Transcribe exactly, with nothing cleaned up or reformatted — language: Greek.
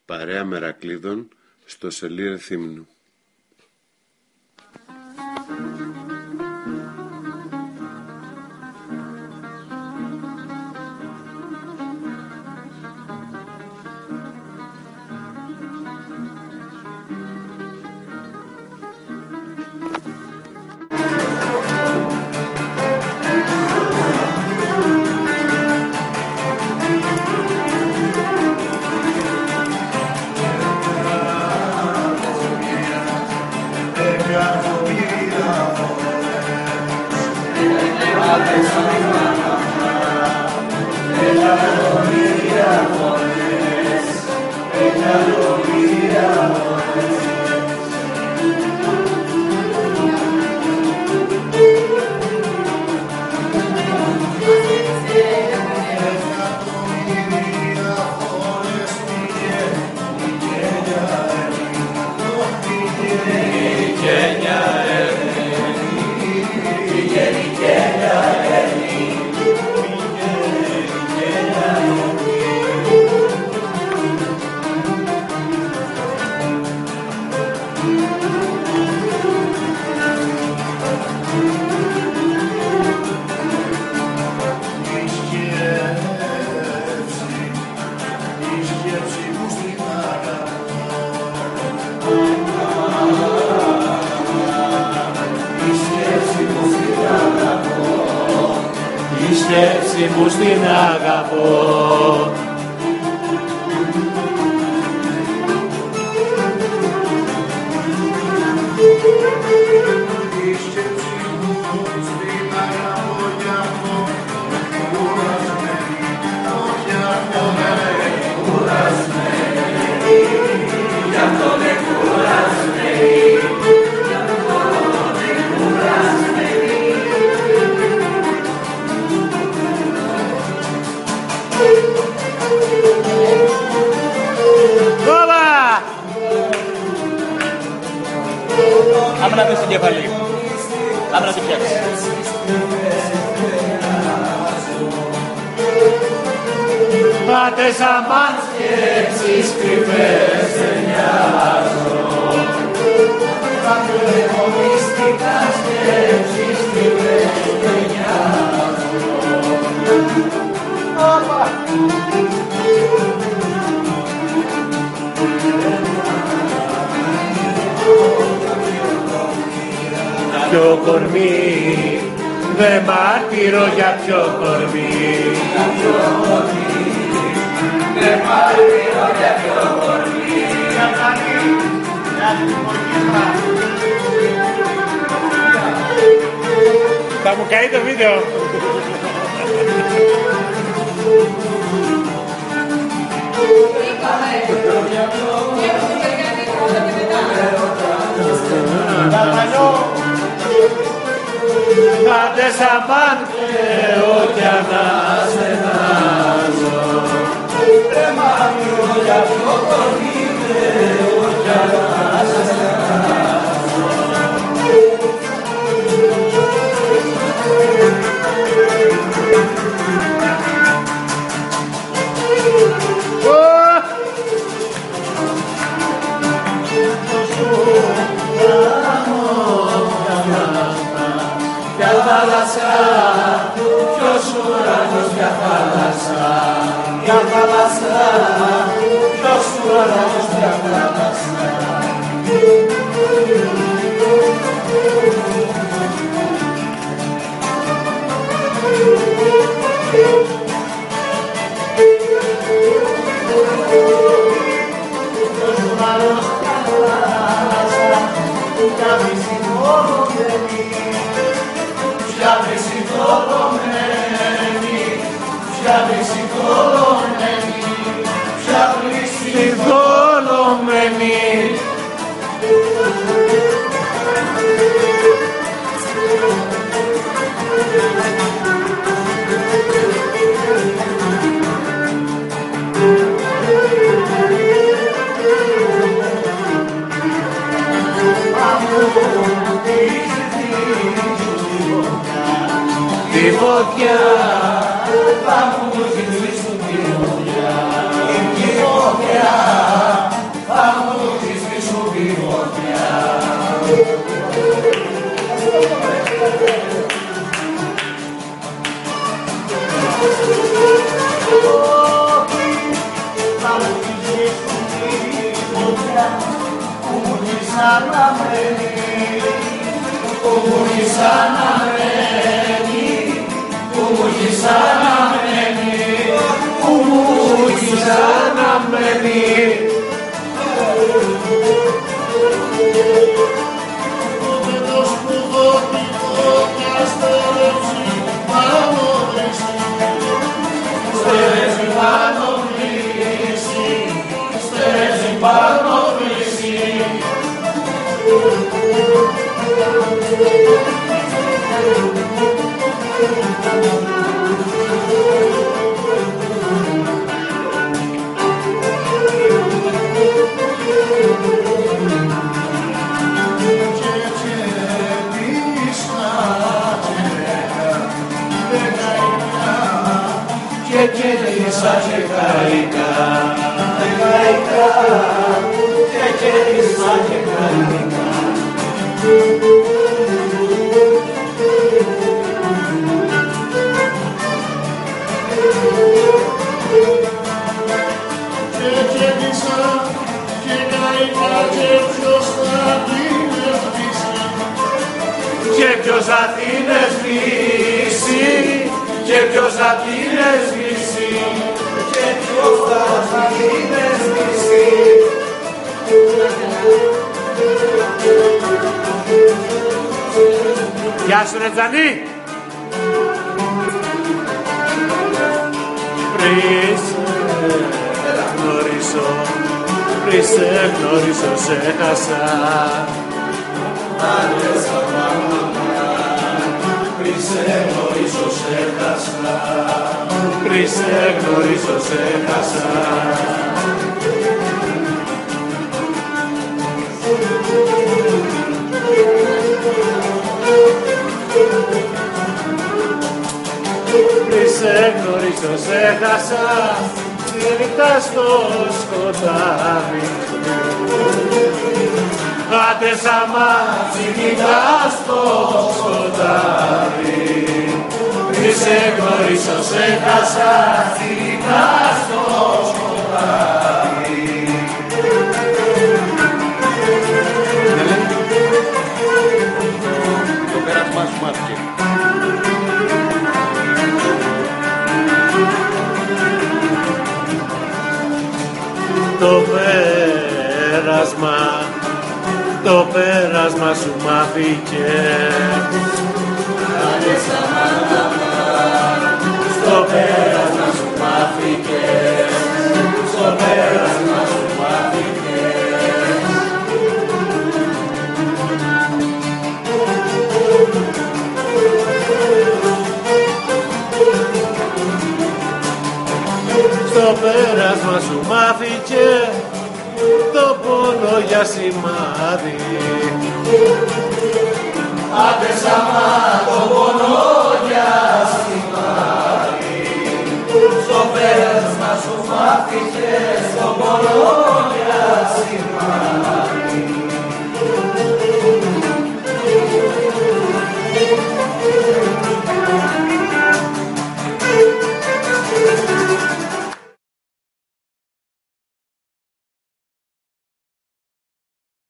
Παρέα Μερακλείδων στο Σελήρε Θύμνου. σκέψη μου στην αγαπώ. Άμα να πες την κεφαλή. Άμα να την πιάσεις. Μάτες αμάν σκέψεις κρυφές δεν νοιάζω. Πάντοτε μυστικά σκέψεις κρυφές δεν νοιάζω. Ποιο κορμί, δε μάρτυρο για ποιο κορμί. Για ποιο κορμί, δε μάρτυρο για ποιο κορμί. Για κάτι, για την κορμίδα. Θα μου καεί το βίντεο. Άντε σαμπάν κλαίω κι αναστενάζω. Ρε μάτιο για ποιο κορμί κλαίω κι αναστενάζω. Για θάλασσα, ποιος ουρανός για θάλασσα. Για θάλασσα, ποιος ουρανός για θάλασσα. Ποιος ουρανός για θάλασσα, για μισή πια ψυχολωμένη, πια ψυχολωμένη, πια ψυχολωμένη. Τη φωτιά θα μου ζητήσουν τη φωτιά, τη φωτιά αναμένει, που μου έχεις αναμένει, που μου έχεις αναμένει, που μου έχεις αναμένει. Το σπουδό πηγό και αστερεύσει πάνω βρέσει, στερεύει πάνω βρέσει, στερεύει πάνω βρέσει. Και κέρδισα και καήκα, καήκα, και κέρδισα και καήκα. Και κέρδισα και καήκα και ποιος θα την σβήσει, και ποιος θα την σβήσει, και ποιος θα την σβήσει, και ποιος θα την σβήσει. Γεια σου ρε Τζανί! Πριν σε γνωρίσω, πριν σε γνωρίσω σε χάσα. Άντρεσα μάμα, πριν σε γνωρίσω σε χάσα, πριν σε γνωρίσω σε χάσα. Πριν σε γνωρίσω σε χάσα, νύχτα στο σκοτάδι. Άντε σαν μάτσι νύχτα στο σκοτάδι. Πριν σε γνωρίσω σε χάσα, νύχτα στο σκοτάδι. Το πέρασμα σου μάθηκε. Το πέρασμα, το πέρασμα σου μάθηκε. Στο πέρασμα σου μάθηκε, στο πέρασμα σου μάθηκε. Στο πέρασμα σου μάθηκε το πόνο για σημάδι. Άντε σαμά το πόνο για σημάδι. Στο πέρασμα σου μάθηκες το πόνο